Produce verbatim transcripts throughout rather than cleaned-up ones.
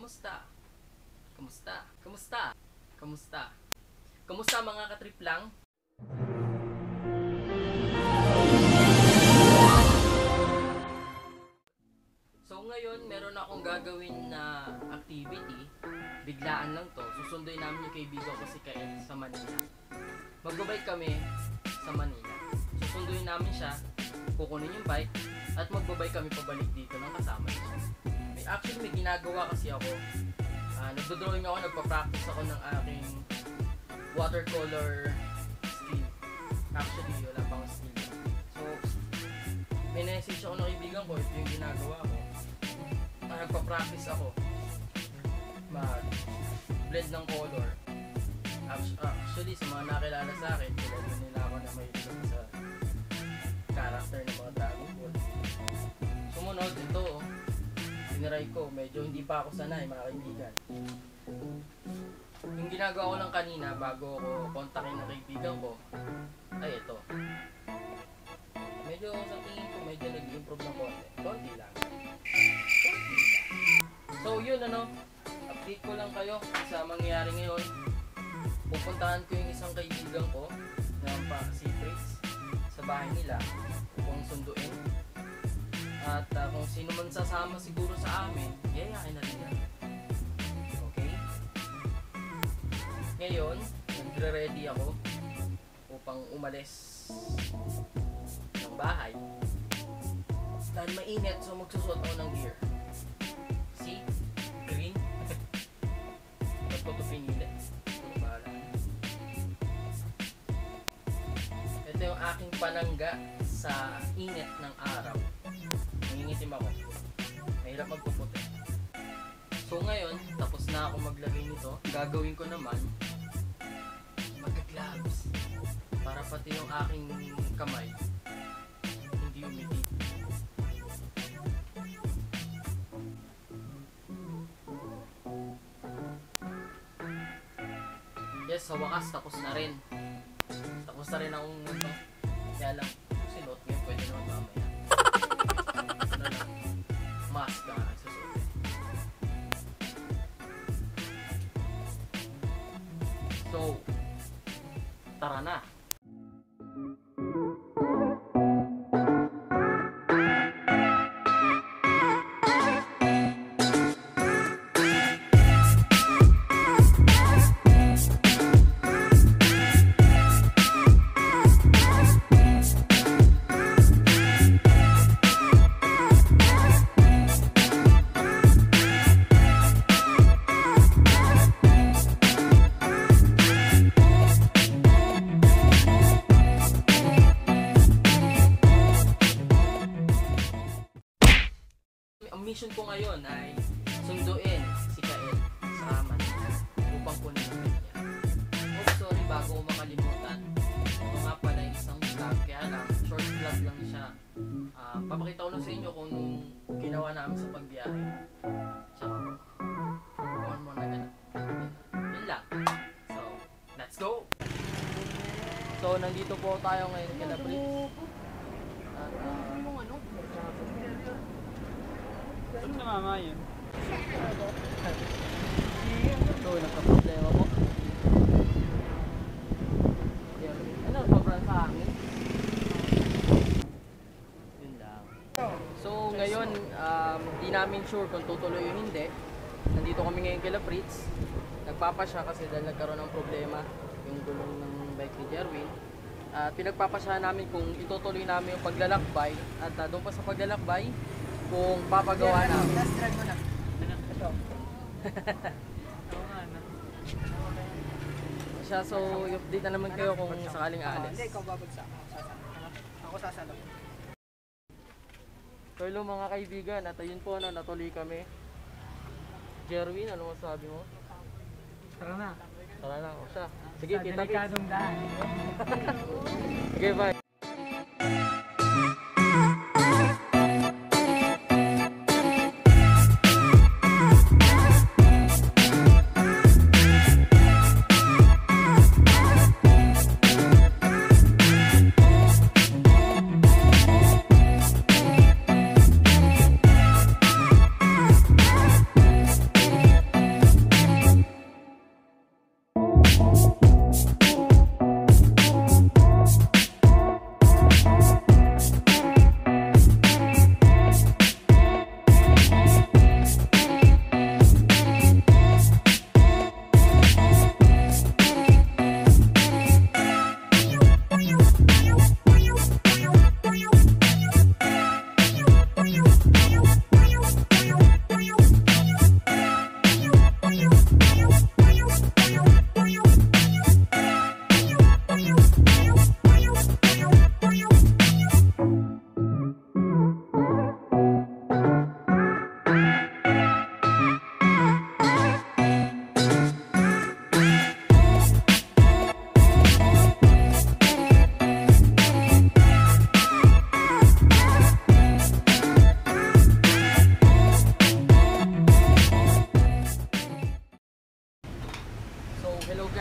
Kamusta? Kamusta? Kamusta? Kamusta? Kamusta mga katrip lang? So ngayon, meron akong gagawin na activity. Biglaan lang to. Susunduin namin yung kaibigan ko si Kael sa Manila. Magbabike kami sa Manila. Susunduin namin siya, kukunin yung bike, at magbabike kami pabalik dito ng kasama niya. May, actually, may ginagawa kasi ako. Uh, Nagdodrawing ako, nagpa-practice ako ng aking watercolor skill. Actually, wala pang skill. So, may message ako ng kaibigan ko, ito yung ginagawa ko. Uh, nagpa-practice ako mag-blend ng color. Actually, sa mga nakilala sa akin, kilala nila ako na may ilong sa character ng mga Dragon Ball. Sumunod, ito, tiniray ko. Medyo hindi pa ako sanay, mga kaibigan. Yung ginagawa ko lang kanina, bago ako kontakin ng kaibigan ko, ay ito. Medyo sa tingin ko, medyo nag-improve ng konti. Konti lang. Konti lang. So, yun, ano, update ko lang kayo sa mangyayari ngayon. Pupuntahan ko yung isang kaibigan ko na pa-secrets sa bahay nila upang sunduin. At uh, kung sino man sasama siguro sa amin, yayakin na rin yan. Okay? Ngayon, nagre-ready ako upang umalis ng bahay. Dahil mainit, so magsusuot ako ng gear. See? Green. Ba't ko ito pinili? Ito yung aking panangga sa init ng araw. Nangingitim ako. Mahirap magpuputi. So ngayon, tapos na ako maglagay nito. Gagawin ko naman mag-gloves para pati yung aking kamay hindi umiti. Yes, sa wakas tapos na rin. Tapos na rin akong ano. Kaya lang, sinuot ngayon pwede naman mamaya. Ano lang, mask ka nga susuot. So, tara na. Ang mission ko ngayon ay sunduin si Kael sa Manila upang kunin yung bike niya. Oh, sorry, bago ko makalimutan. Ito nga pala yung isang vlog, kaya lang, short vlog lang siya. Uh, papakita ko lang sa inyo kung ginawa namin sa pagbiyahe. Tsaka, one more na ganun. Yun lang. So, let's go! So, nandito po tayo ngayon kila Prince. At, uh, Ano na mama yun? So, nagka-problema po. Ano, sobrang sa hangin? Yun lang. So, ngayon, um, di namin sure kung tutuloy o hindi. Nandito kami ngayon kila Fritz. Nagpapasya kasi dahil nagkaroon ng problema yung gulong ng bike ni Jerwin. At uh, pinagpapasya namin kung itutuloy namin yung paglalakbay. At uh, doon pa sa paglalakbay, kung papagawa yeah, namin. Last drive mo na. Ito. Oo nga na. Siya, so i-update na naman kayo kung sakaling aalis. Hindi, ikaw babagsak. Ako sasalo. So hello mga kaibigan, at ayun po na natuloy kami. Jerwin, ano masabi mo? Tara na. Tara na, o siya. Sige, kita kita. Delikadong daan. Sige, bye.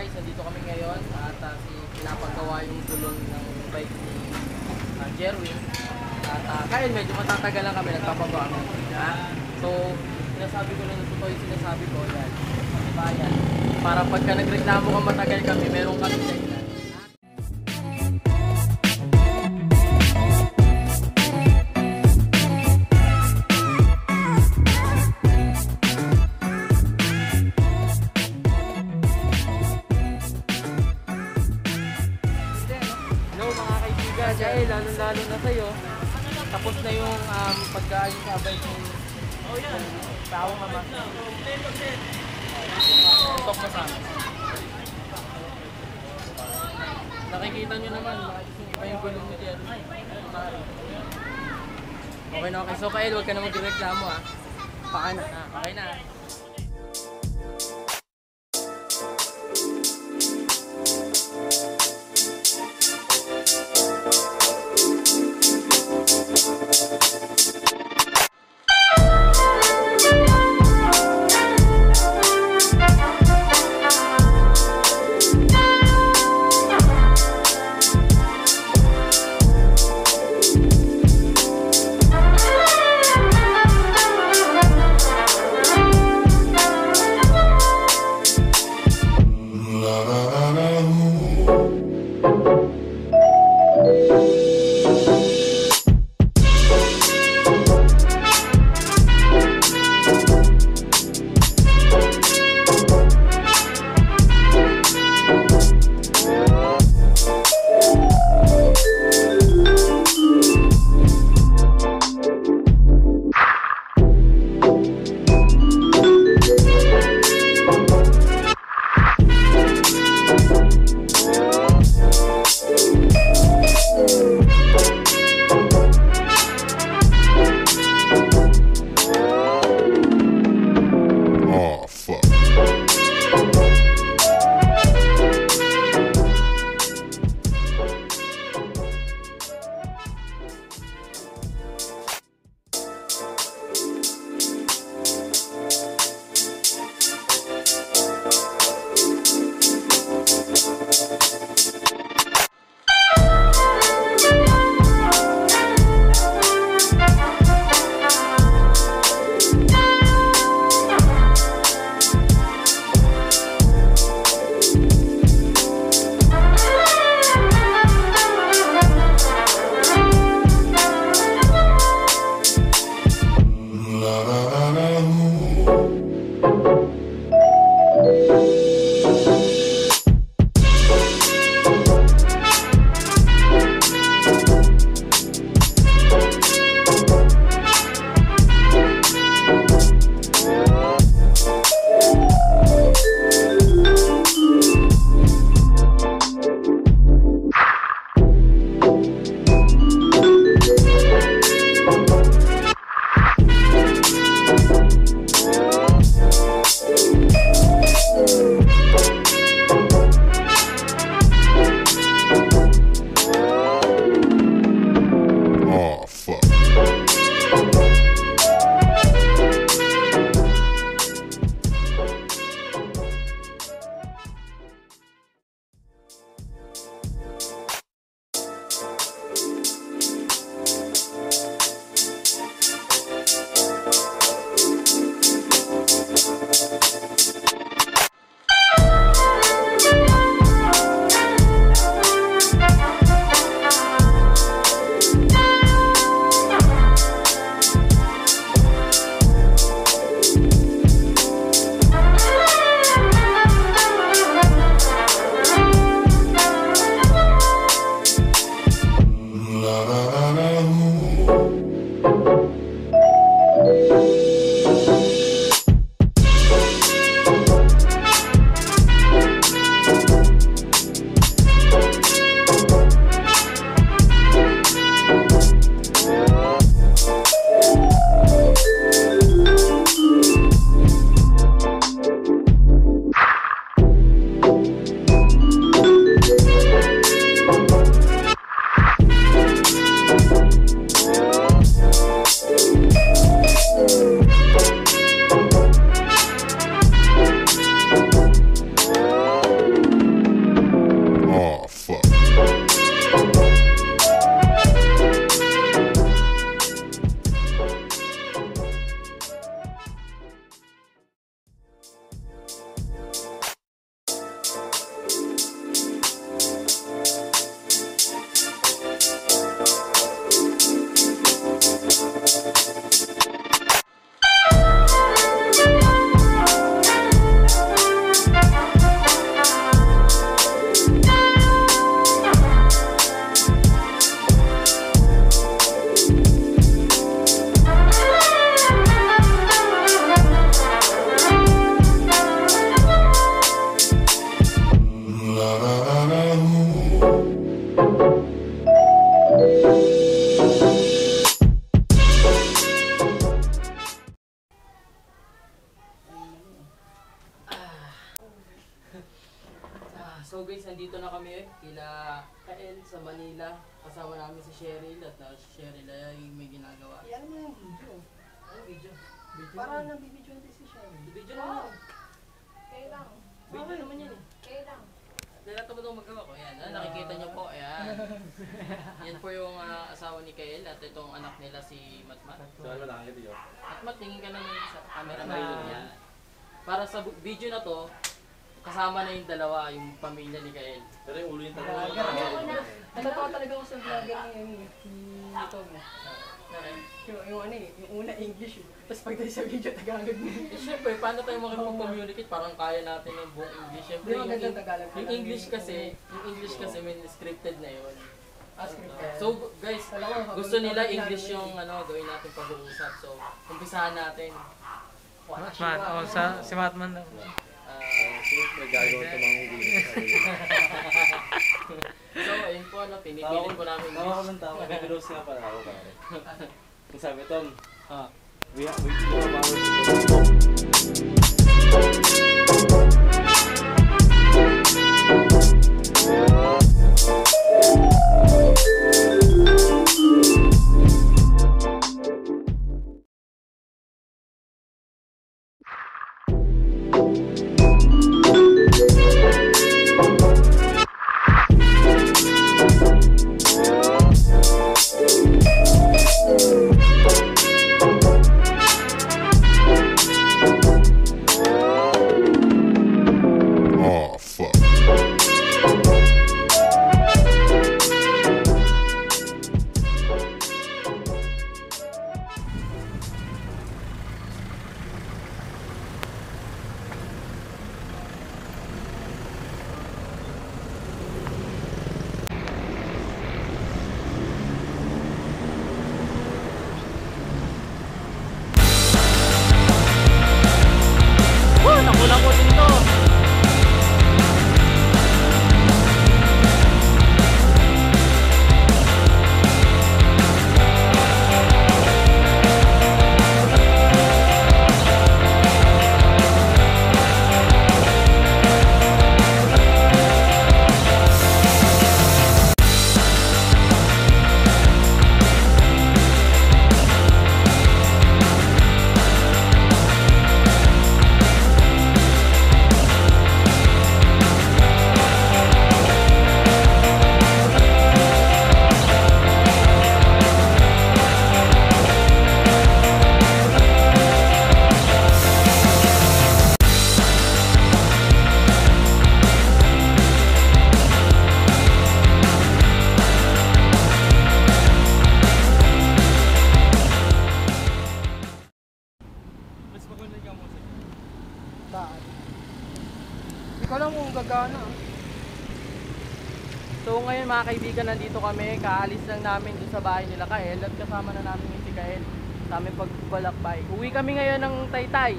guys, nandito kami ngayon at uh, si pinapagawa yung gulong ng bike ni uh, Jerwin. At uh, kaya medyo matatagal lang kami, nagpapagawa kami. Ha? So, sinasabi ko na totoo yung sinasabi ko, yan. Bayan. Para pagka nagreklamo ka matagal kami, meron kami dahilan. Dahil lalo-lalo na sa'yo, tapos na yung um, pagkaayos sa bike ng oh, yan. Tao mama. Stop mo sa amin. Nakikita nyo naman, iba yung gulong mo dyan. Okay na okay. So Kael, huwag ka na magreklamo ha. Paka na. Ah, okay na. So guys, nandito na kami kila Kael sa Manila. Kasama namin si Cheryl at na si Cheryl ay may ginagawa. Yan mo yung video. Ano video? Video Para naman. nabibidyo natin si Sherry. Video naman. Kayo lang. Video naman yan eh. Kayo lang. Dahil ito ba itong magawa ko? Ayan, ah, nakikita niyo po. Ayan. Yan po yung ah, asawa ni Kael at itong anak nila si Matmat. Saan mo nakakita yun? Matmat, tingin ka naman sa camera na yun yan. Para sa bu- video na to, kasama na yung dalawa, yung pamilya ni Kael. Pero yung ulo yung tanong. Vlogger. Ano pa talaga ako sa vlogger ni ano, ni Tom. Okay. Yung, yung ano eh, yung una English eh. Tapos pagdating sa video, Tagalog na. Eh, syempre, paano tayo makipag-communicate? Parang kaya natin yung buong English. Syempre, Di ba yung, magandang Tagalog? yung English kasi, yung English kasi may scripted na yun. Ah, scripted. So, guys, gusto nila English yung ano, gawin natin pag-uusap. So, umpisahan natin. Matman, oh, sa, si Matman daw. Ah, Sige, nagagawa ito mga hindi. so, ayun po, ano, pinipilit ko namin Tawa ko English. ng tawa. Nag-close nga pala ako pare. Kung sabi, Tom, we have we have our Oh, fuck. Woo! Nakulang ko din to! Bakit? Hindi ko alam kung gagana. So ngayon mga kaibigan, nandito kami, kaalis lang namin doon sa bahay nila Kael at kasama na namin yung si Kael sa aming pagbalakbay. Uwi kami ngayon ng Taytay.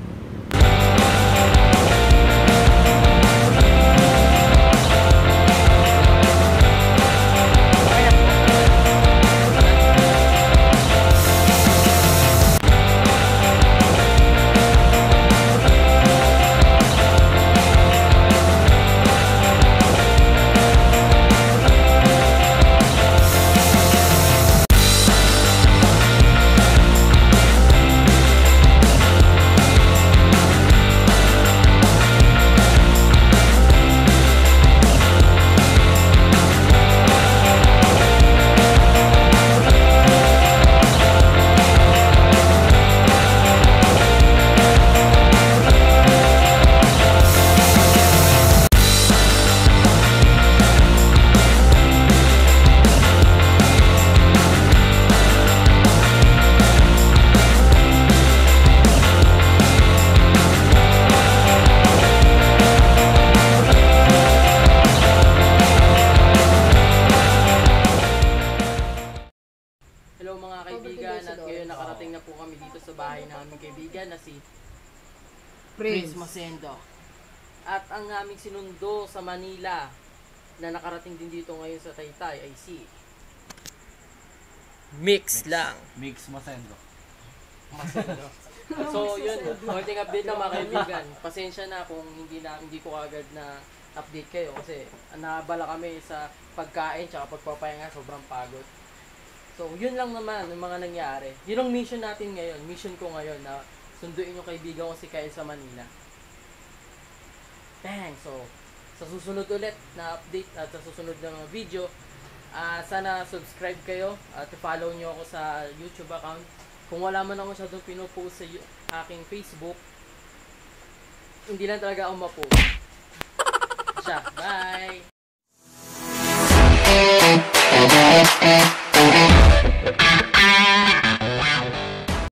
Hello mga kaibigan, at ngayon nakarating na po kami dito sa bahay ng aming kaibigan na si Prince Masendo. At ang aming sinundo sa Manila na nakarating din dito ngayon sa Taytay ay si Mix lang. Mix Masendo. Masendo. So yun, konting update na mga kaibigan. Pasensya na kung hindi na hindi ko agad na update kayo kasi naabala kami sa pagkain tsaka pagpapahinga, sobrang pagod. So, yun lang naman yung mga nangyari. Yun ang mission natin ngayon, mission ko ngayon na sunduin yung kaibigan ko si Kyle sa Manila. Bang! So, sa susunod ulit na update at sa susunod na mga video, ah sana subscribe kayo at follow nyo ako sa YouTube account. Kung wala man ako masyadong pinopost sa yu- aking Facebook, hindi lang talaga ako mapost. Siya. Bye!